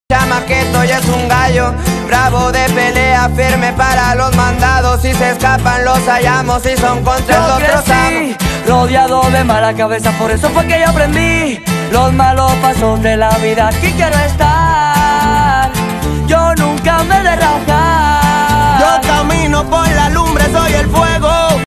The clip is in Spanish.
Chamaqueto y es un gallo, bravo de pelea, firme para los mandados. Si se escapan los hallamos, si son contra los trozamos. Rodeado de mala cabeza, por eso fue que yo aprendí los malos pasos de la vida. Aquí quiero estar.